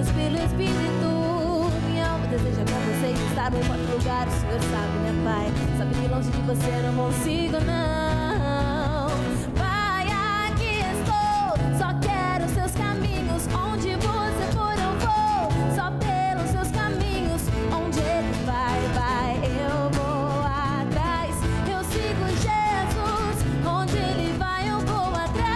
guiados pelo Espírito. Minha alma deseja com você estar no outro lugar. O Senhor sabe, né, Pai? Sabe que longe de você eu não consigo, não. Pai, aqui estou, só quero seus caminhos. Onde você for eu vou, só pelos seus caminhos. Onde ele vai, eu vou atrás. Eu sigo Jesus, onde ele vai eu vou atrás.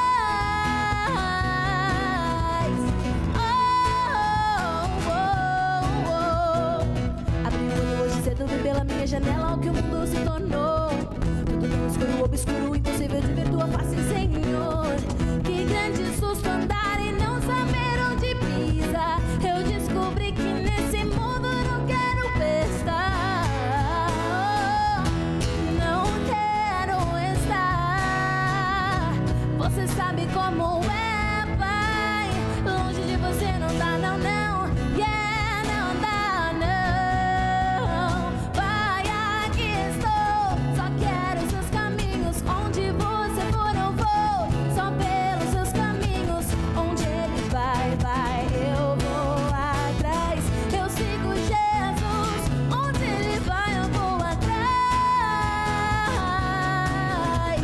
Abri o olho hoje cedo, vi pela minha janela o que o mundo se tornou. Tudo tão escuro, obscuro, impossível de ver tua face, Senhor. Que grande susto andar e não saber onde pisa. Eu descobri que nesse mundo não quero estar. Não quero estar. Você sabe como é, Pai. Longe de você não dá, não, não. Yeah, não dá, não. Pai, aqui estou, só quero seus caminhos. Onde você for eu vou, só pelos seus caminhos. Onde ele vai, eu vou atrás. Eu sigo Jesus, onde ele vai eu vou atrás.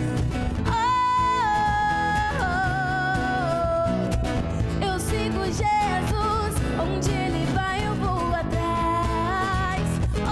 Eu sigo Jesus, onde ele vai eu vou atrás.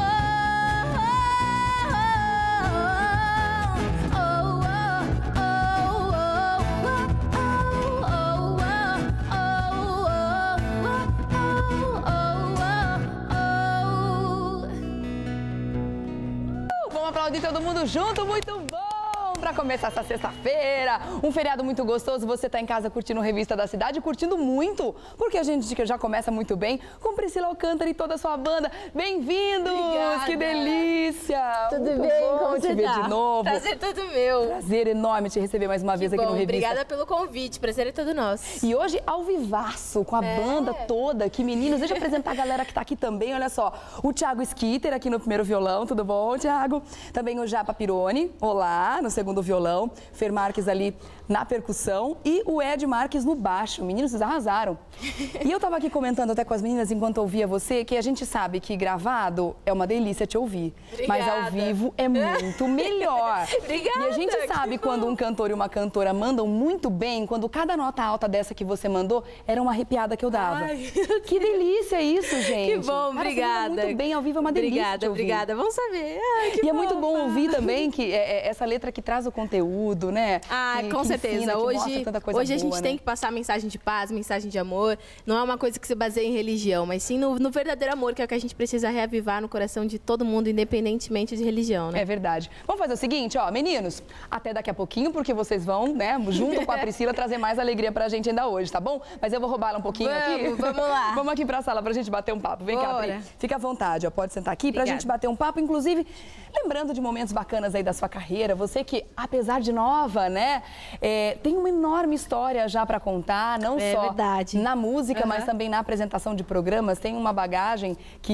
Vamos aplaudir todo mundo junto, muito bom! Para começar essa sexta-feira, um feriado muito gostoso, você tá em casa curtindo Revista da Cidade, curtindo muito, porque a gente já começa muito bem com Priscila Alcântara e toda a sua banda. Bem-vindos! Obrigada. Que delícia! Tudo Muito bem? bom Como te você ver tá? de novo. Prazer todo meu. Prazer enorme te receber mais uma vez aqui no Revista. Obrigada pelo convite, prazer é todo nosso. E hoje, ao vivaço, com a banda toda. Que meninos, deixa eu apresentar a galera que tá aqui também, olha só. O Thiago Skitter aqui no primeiro violão, tudo bom, Thiago? Também o Japa Pironi, olá, no segundo violão. Fer Marques ali na percussão e o Ed Marques no baixo. Meninos, vocês arrasaram. E eu tava aqui comentando até com as meninas enquanto ouvia você, que a gente sabe que gravado é uma delícia te ouvir. Obrigada. Mas ao vivo é muito melhor. Obrigada, E a gente sabe que quando bom. um cantor e uma cantora mandam muito bem, quando cada nota alta dessa que você mandou era uma arrepiada que eu dava. Ai, que delícia isso, gente. Que bom, Cara, obrigada. Você manda muito bem, ao vivo é uma delícia Obrigada, te ouvir. obrigada. Vamos saber. Ai, que E é muito bom fofa. ouvir também que essa letra que traz o conteúdo, né? Ah, que com certeza. ensina, que mostra tanta coisa Hoje a boa, gente né? tem que passar mensagem de paz, mensagem de amor. Não é uma coisa que se baseia em religião, mas sim no verdadeiro amor, que é o que a gente precisa reavivar no coração de todo mundo, independentemente de religião, né? É verdade. Vamos fazer o seguinte, ó, meninos, até daqui a pouquinho, porque vocês vão, né, junto com a Priscila, trazer mais alegria pra gente ainda hoje, tá bom? Mas eu vou roubar ela um pouquinho aqui. Vamos lá. Vamos aqui pra sala pra gente bater um papo. Vem cá, Bora. Pri. Fica à vontade, ó, pode sentar aqui pra Obrigada. gente bater um papo, inclusive, lembrando de momentos bacanas aí da sua carreira. Você que, apesar de nova, né, tem uma enorme história já pra contar, não É só verdade. na música, mas também na apresentação de programas. Tem uma bagagem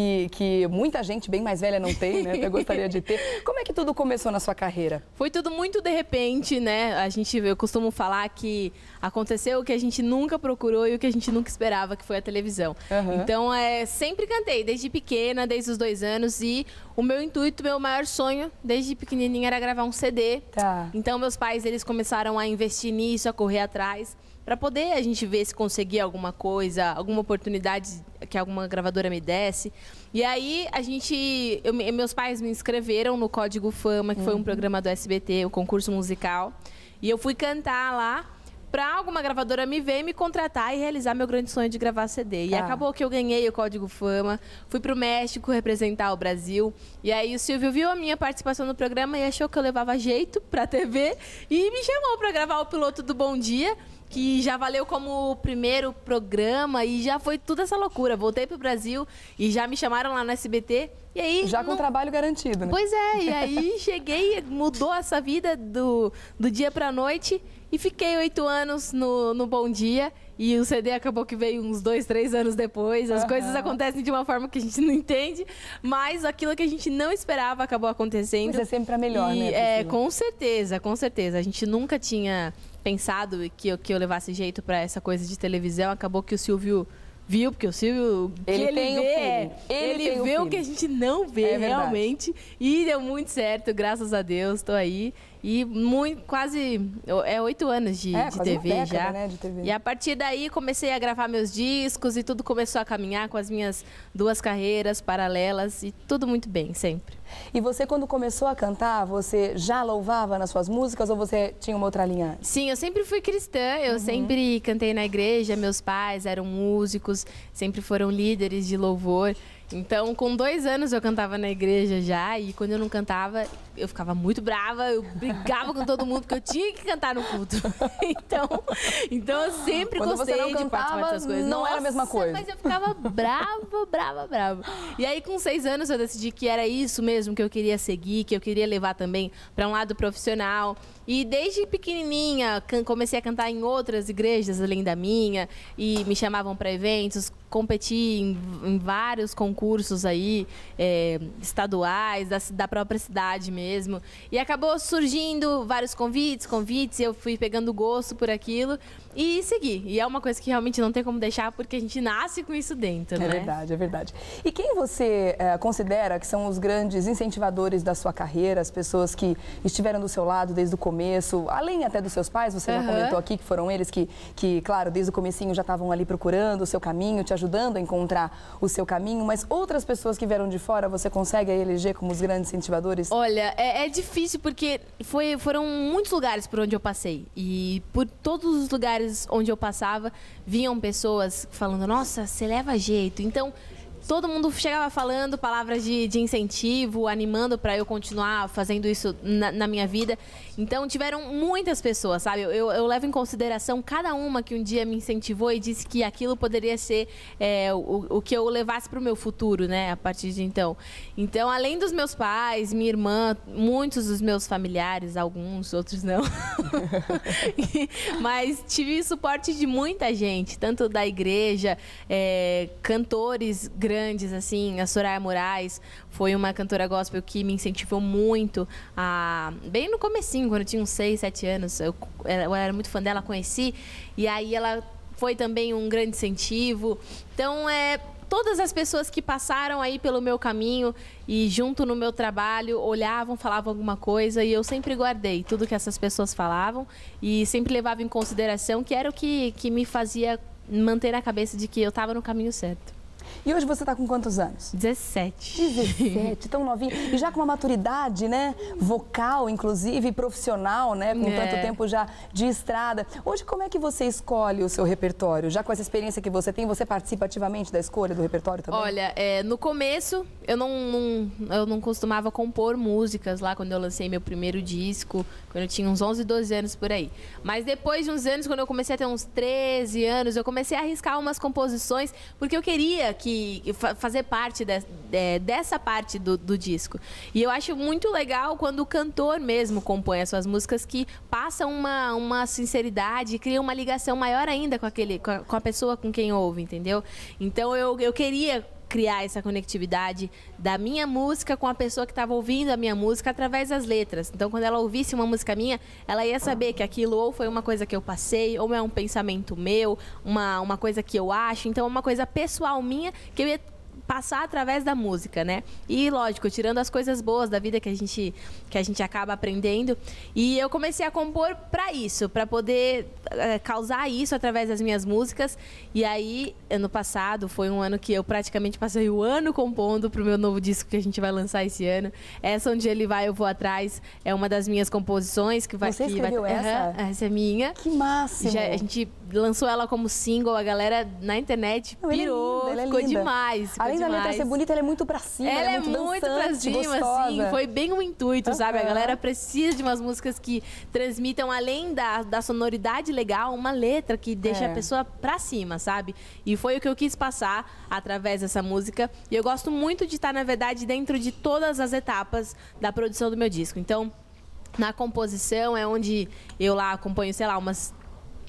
que muita gente bem mais velha não tem, né? Eu gostaria de ter. Como é que tudo começou na sua carreira? Foi tudo muito de repente, né? Eu costumo falar que aconteceu o que a gente nunca procurou e o que a gente nunca esperava, que foi a televisão. Uhum. Então, sempre cantei, desde pequena, desde os 2 anos. E o meu intuito, meu maior sonho, desde pequenininha, era gravar um CD. Tá. Então, meus pais, eles começaram a investir nisso, a correr atrás, para poder a gente ver se conseguia alguma coisa, alguma oportunidade que alguma gravadora me desse. E aí, meus pais me inscreveram no Código Fama, que foi um programa do SBT, o concurso musical. E eu fui cantar lá para alguma gravadora me ver, me contratar e realizar meu grande sonho de gravar CD. E Tá. acabou que eu ganhei o Código Fama, fui pro México representar o Brasil. E aí o Silvio viu a minha participação no programa e achou que eu levava jeito pra TV e me chamou para gravar o piloto do Bom Dia, que já valeu como o primeiro programa e já foi tudo essa loucura. Voltei pro Brasil e já me chamaram lá no SBT. E aí, Já com trabalho garantido, né? Pois é, e aí cheguei, mudou essa vida do dia pra noite e fiquei 8 anos no Bom Dia. E o CD acabou que veio uns 2, 3 anos depois. As coisas acontecem de uma forma que a gente não entende, mas aquilo que a gente não esperava acabou acontecendo. Mas é sempre pra melhor, E, né, Priscila? com certeza, com certeza. A gente nunca tinha pensado que eu levasse jeito pra essa coisa de televisão. Acabou que o Silvio viu, porque o Silvio, Ele tem o feeling. ele vê o que a gente não vê realmente. E deu muito certo, graças a Deus, tô aí. E quase 8 anos de TV uma década, já. Né, de TV. E a partir daí comecei a gravar meus discos e tudo começou a caminhar com as minhas 2 carreiras paralelas e tudo muito bem, sempre. E você, quando começou a cantar, você já louvava nas suas músicas ou você tinha uma outra linha? Sim, eu sempre fui cristã, eu sempre cantei na igreja, meus pais eram músicos, sempre foram líderes de louvor. Então, com 2 anos eu cantava na igreja já, e quando eu não cantava, eu ficava muito brava, eu brigava com todo mundo, porque eu tinha que cantar no culto. Então eu sempre quando gostei você não de cantava, participar dessas coisas. Não era a mesma coisa. Mas eu ficava brava. E aí, com 6 anos, eu decidi que era isso mesmo que eu queria seguir, que eu queria levar também para um lado profissional. E desde pequenininha, comecei a cantar em outras igrejas além da minha, e me chamavam para eventos, competi em vários concursos aí, estaduais, da própria cidade mesmo. E acabou surgindo vários convites, eu fui pegando gosto por aquilo e segui. E é uma coisa que realmente não tem como deixar, porque a gente nasce com isso dentro, né? É verdade. E quem você considera que são os grandes incentivadores da sua carreira, as pessoas que estiveram do seu lado desde o começo, além até dos seus pais, você já comentou aqui que foram eles que, claro, desde o comecinho já estavam ali procurando o seu caminho, te ajudando a encontrar o seu caminho, mas outras pessoas que vieram de fora, você consegue eleger como os grandes incentivadores? Olha, é difícil porque foram muitos lugares por onde eu passei, e por todos os lugares onde eu passava, vinham pessoas falando, nossa, você leva jeito. Então, todo mundo chegava falando palavras de incentivo, animando para eu continuar fazendo isso na minha vida. Então, tiveram muitas pessoas, sabe? Eu levo em consideração cada uma que um dia me incentivou e disse que aquilo poderia ser o que eu levasse para o meu futuro, né? A partir de então. Então, além dos meus pais, minha irmã, muitos dos meus familiares, alguns, outros não. Mas tive suporte de muita gente, tanto da igreja, cantores grandes, assim, a Soraya Moraes foi uma cantora gospel que me incentivou muito, bem no comecinho, quando eu tinha uns 6, 7 anos, eu era muito fã dela, conheci, e aí ela foi também um grande incentivo. Então, todas as pessoas que passaram aí pelo meu caminho e junto no meu trabalho, olhavam, falavam alguma coisa, e eu sempre guardei tudo que essas pessoas falavam e sempre levava em consideração, que era o que me fazia manter na cabeça de que eu estava no caminho certo. E hoje você está com quantos anos? 17. 17, tão novinha. E já com uma maturidade, né? Vocal, inclusive, profissional, né? Com tanto tempo já de estrada. Hoje, como é que você escolhe o seu repertório? Já com essa experiência que você tem, você participa ativamente da escolha do repertório também? Olha, no começo, eu não costumava compor músicas lá quando eu lancei meu primeiro disco, quando eu tinha uns 11, 12 anos por aí. Mas depois de uns anos, quando eu comecei a ter uns 13 anos, eu comecei a arriscar umas composições, porque eu queria fazer parte dessa parte do disco. E eu acho muito legal quando o cantor mesmo compõe as suas músicas, que passam uma sinceridade, cria uma ligação maior ainda com a pessoa com quem ouve, entendeu? Então eu queria criar essa conectividade da minha música com a pessoa que estava ouvindo a minha música através das letras. Então, quando ela ouvisse uma música minha, ela ia saber que aquilo ou foi uma coisa que eu passei, ou é um pensamento meu, uma coisa que eu acho. Então, é uma coisa pessoal minha que eu ia passar através da música, né? E, lógico, tirando as coisas boas da vida que a gente acaba aprendendo. E eu comecei a compor para isso, para poder causar isso através das minhas músicas. E aí, ano passado, foi um ano que eu praticamente passei o ano compondo pro meu novo disco que a gente vai lançar esse ano. Essa Onde Ele Vai, Eu Vou Atrás, é uma das minhas composições. Você escreveu essa? Essa é minha. Que máximo! A gente lançou ela como single, a galera na internet pirou, ficou demais. Além da letra ser bonita, ela é muito pra cima, ela é muito dançante, pra cima, gostosa. assim, foi bem um intuito, sabe? A galera precisa de umas músicas que transmitam, além da sonoridade legal, uma letra que deixa a pessoa pra cima, sabe? E foi o que eu quis passar através dessa música. E eu gosto muito de estar, na verdade, dentro de todas as etapas da produção do meu disco. Então, na composição é onde eu lá acompanho, sei lá, umas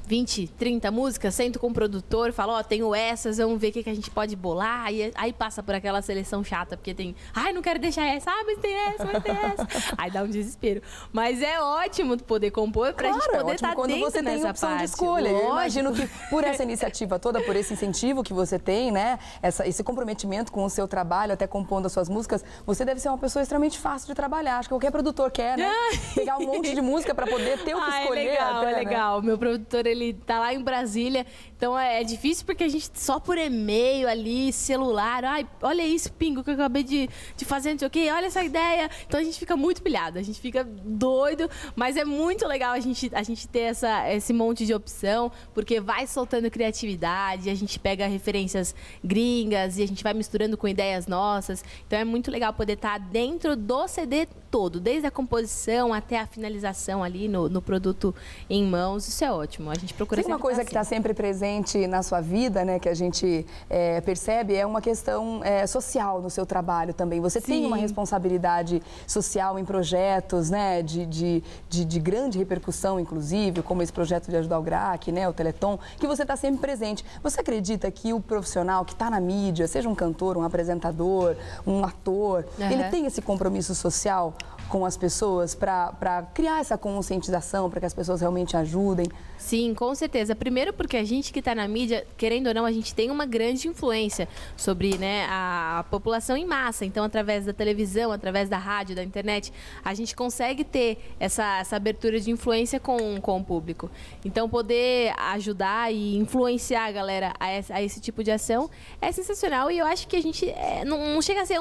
20, 30 músicas, sento com o produtor, falo, ó, tenho essas, vamos ver o que a gente pode bolar. Aí passa por aquela seleção chata, porque tem, ai, não quero deixar essa, mas tem essa, mas tem essa. Aí dá um desespero. Mas é ótimo poder compor pra gente poder estar dentro quando você tem opção parte. De escolha. Eu imagino que por essa iniciativa toda, por esse incentivo que você tem, né, esse comprometimento com o seu trabalho, até compondo as suas músicas, você deve ser uma pessoa extremamente fácil de trabalhar. Acho que qualquer produtor quer, né? Pegar um monte de música pra poder ter o que escolher. É legal. Meu produtor, ele tá lá em Brasília, então é difícil porque a gente só por e-mail ali, celular, ai, olha isso, Pingo, que eu acabei de fazer, não sei o quê, olha essa ideia. Então a gente fica muito pilhado, a gente fica doido, mas é muito legal a gente ter esse monte de opção, porque vai soltando criatividade, a gente pega referências gringas e a gente vai misturando com ideias nossas. Então é muito legal poder estar dentro do CD todo, desde a composição até a finalização ali no produto em mãos. Isso é ótimo. A gente procura sempre uma coisa que está sempre presente na sua vida, né, que a gente percebe, é uma questão social no seu trabalho também. Você tem uma responsabilidade social em projetos, né, de grande repercussão, inclusive, como esse projeto de ajudar o GRAC, né, o Teleton, que você está sempre presente. Você acredita que o profissional que está na mídia, seja um cantor, um apresentador, um ator, ele tem esse compromisso social com as pessoas para criar essa conscientização, para que as pessoas realmente ajudem? Sim, com certeza. Primeiro porque a gente que está na mídia, querendo ou não, a gente tem uma grande influência sobre, né, a população em massa. Então, através da televisão, através da rádio, da internet, a gente consegue ter essa abertura de influência com o público. Então, poder ajudar e influenciar a galera a esse tipo de ação é sensacional. E eu acho que a gente não chega a ser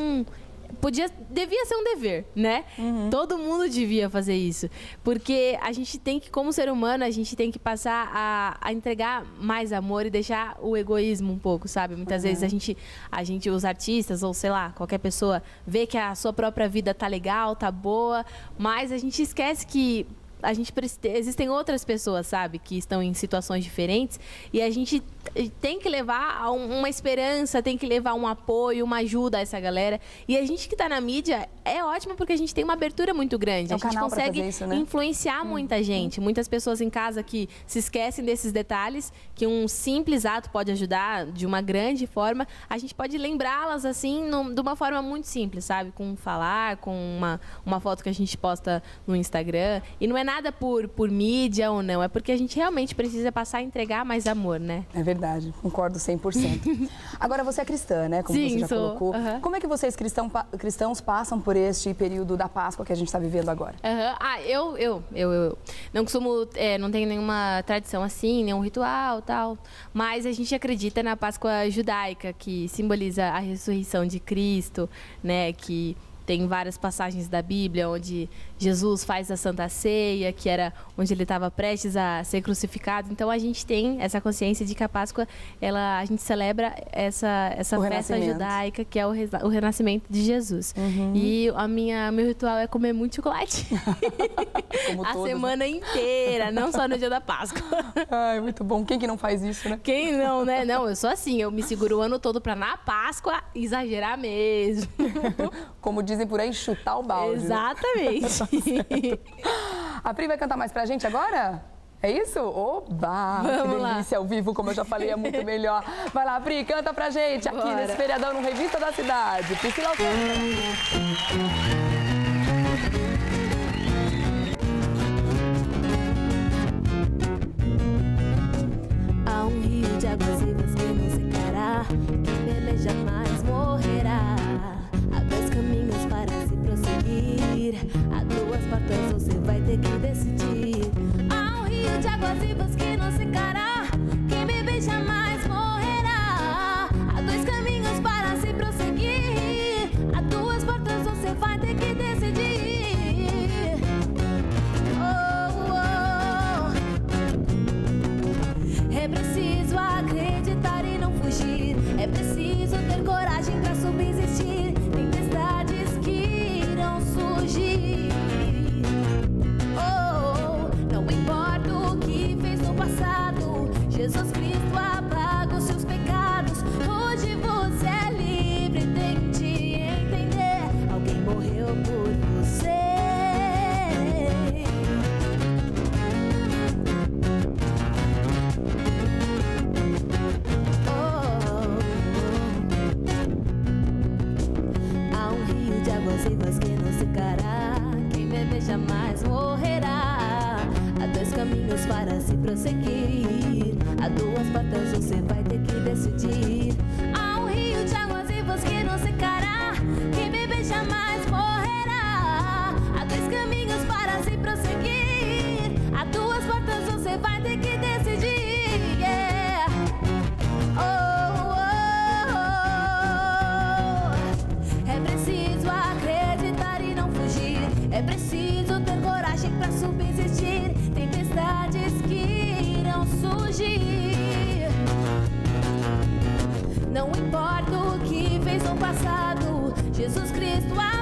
devia ser um dever, né? Todo mundo devia fazer isso. Porque a gente tem que, como ser humano, a gente tem que passar a entregar mais amor e deixar o egoísmo um pouco, sabe? Muitas vezes a gente, os artistas, ou sei lá, qualquer pessoa, vê que a sua própria vida tá legal, tá boa, mas a gente esquece que existem outras pessoas, sabe, que estão em situações diferentes e a gente tem que levar uma esperança, tem que levar um apoio, uma ajuda a essa galera. E a gente que está na mídia é ótimo porque a gente tem uma abertura muito grande. A gente consegue influenciar muita gente. Muitas pessoas em casa que se esquecem desses detalhes, que um simples ato pode ajudar de uma grande forma. A gente pode lembrá-las assim, de uma forma muito simples, sabe? Com falar, com uma foto que a gente posta no Instagram. E não é nada por mídia ou não, é porque a gente realmente precisa passar a entregar mais amor, né? É verdade, concordo 100%. Agora, você é cristã, né? Como você já colocou. Como é que vocês cristãos passam por este período da Páscoa que a gente está vivendo agora? Eu não costumo, não tenho nenhuma tradição assim, nenhum ritual, tal, mas a gente acredita na Páscoa judaica, que simboliza a ressurreição de Cristo, né? Que tem várias passagens da Bíblia onde Jesus faz a Santa Ceia, que era onde ele estava prestes a ser crucificado. Então, a gente tem essa consciência de que a Páscoa, a gente celebra essa festa judaica, que é o renascimento de Jesus. E meu ritual é comer muito chocolate. A semana inteira, não só no dia da Páscoa. Ai, muito bom. Quem que não faz isso, né? Quem não, né? Não, eu sou assim, eu me seguro o ano todo para na Páscoa exagerar mesmo. Como dizem por aí, chutar o balde. Exatamente. A Pri vai cantar mais pra gente agora? É isso? Oba! Vamos que delícia, ao vivo, como eu já falei, é muito melhor. Vai lá, Pri, canta pra gente aqui nesse feriadão no Revista da Cidade. Priscila Há um rio de águas vivas que não secará, quem beber jamais morrerá. Há dois caminhos para se prosseguir, há duas portas você vai ter que decidir. Há um rio de águas vivas que não secará, quem beber jamais morrerá. Há dois caminhos para se prosseguir, há duas portas você vai ter que decidir. É preciso acreditar e não fugir, é preciso ter coragem para subsistir. Tempestades que irão surgir. Não importa o que fez no passado. rivas que não secará. Quem beber jamais morrerá. Há dois caminhos para se prosseguir. Há duas portas, você vai ter que decidir. Há um rio de águas vivas que não secará. Quem beber jamais morrerá. Há dois caminhos para se prosseguir. Há duas portas, você vai ter que decidir. Yeah. Oh, oh, oh. É preciso acreditar e não fugir. É preciso ter coragem pra subsistir. Tempestades que irão surgir. Não importa o que fez no passado, Jesus Cristo